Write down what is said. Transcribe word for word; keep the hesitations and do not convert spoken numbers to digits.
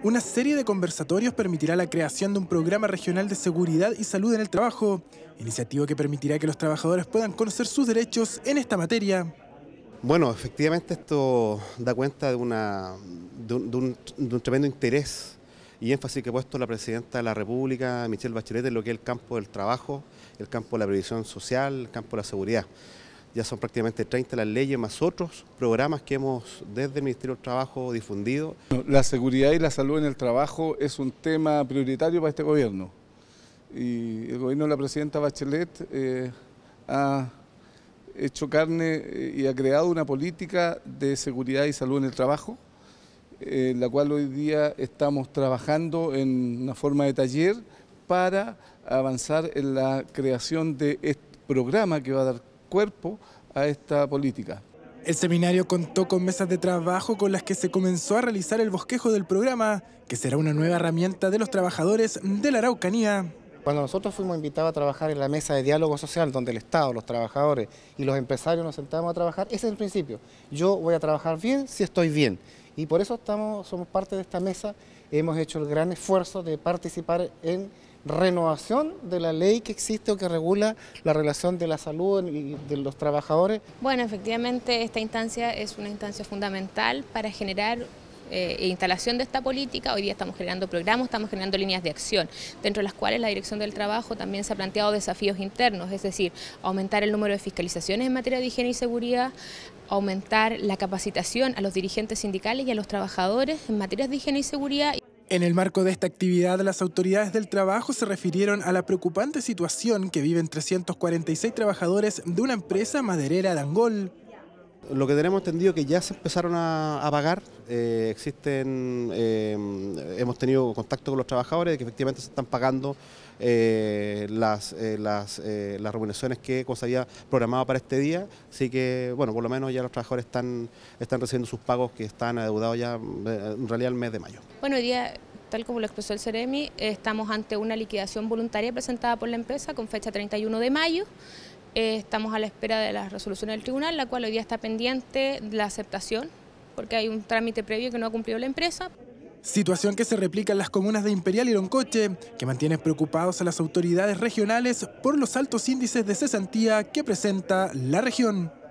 Una serie de conversatorios permitirá la creación de un programa regional de seguridad y salud en el trabajo, iniciativa que permitirá que los trabajadores puedan conocer sus derechos en esta materia. Bueno, efectivamente esto da cuenta de, una, de, un, de, un, de un tremendo interés y énfasis que ha puesto la Presidenta de la República, Michelle Bachelet, en lo que es el campo del trabajo, el campo de la previsión social, el campo de la seguridad. Ya son prácticamente treinta las leyes más otros programas que hemos desde el Ministerio del Trabajo difundido. La seguridad y la salud en el trabajo es un tema prioritario para este gobierno. Y el gobierno de la Presidenta Bachelet eh, ha hecho carne y ha creado una política de seguridad y salud en el trabajo, en eh, la cual hoy día estamos trabajando en una forma de taller para avanzar en la creación de este programa que va a dar cuerpo a esta política. El seminario contó con mesas de trabajo con las que se comenzó a realizar el bosquejo del programa, que será una nueva herramienta de los trabajadores de la Araucanía. Cuando nosotros fuimos invitados a trabajar en la mesa de diálogo social, donde el Estado, los trabajadores y los empresarios nos sentamos a trabajar, ese es el principio. Yo voy a trabajar bien si estoy bien. Y por eso estamos, somos parte de esta mesa. Hemos hecho el gran esfuerzo de participar en renovación de la ley que existe o que regula la relación de la salud y de los trabajadores. Bueno, efectivamente esta instancia es una instancia fundamental para generar eh, instalación de esta política. Hoy día estamos generando programas, estamos generando líneas de acción, dentro de las cuales la Dirección del Trabajo también se ha planteado desafíos internos, es decir, aumentar el número de fiscalizaciones en materia de higiene y seguridad, aumentar la capacitación a los dirigentes sindicales y a los trabajadores en materias de higiene y seguridad. En el marco de esta actividad, las autoridades del trabajo se refirieron a la preocupante situación que viven trescientos cuarenta y seis trabajadores de una empresa maderera de Angol. Lo que tenemos entendido es que ya se empezaron a, a pagar, eh, existen, eh, hemos tenido contacto con los trabajadores de que efectivamente se están pagando eh, las, eh, las, eh, las remuneraciones que se había programado para este día, así que bueno, por lo menos ya los trabajadores están, están recibiendo sus pagos que están adeudados ya en realidad el mes de mayo. Bueno, hoy día, tal como lo expresó el Ceremi, estamos ante una liquidación voluntaria presentada por la empresa con fecha treinta y uno de mayo. Eh, estamos a la espera de la resolución del tribunal, la cual hoy día está pendiente de la aceptación, porque hay un trámite previo que no ha cumplido la empresa. Situación que se replica en las comunas de Imperial y Loncoche, que mantienen preocupados a las autoridades regionales por los altos índices de cesantía que presenta la región.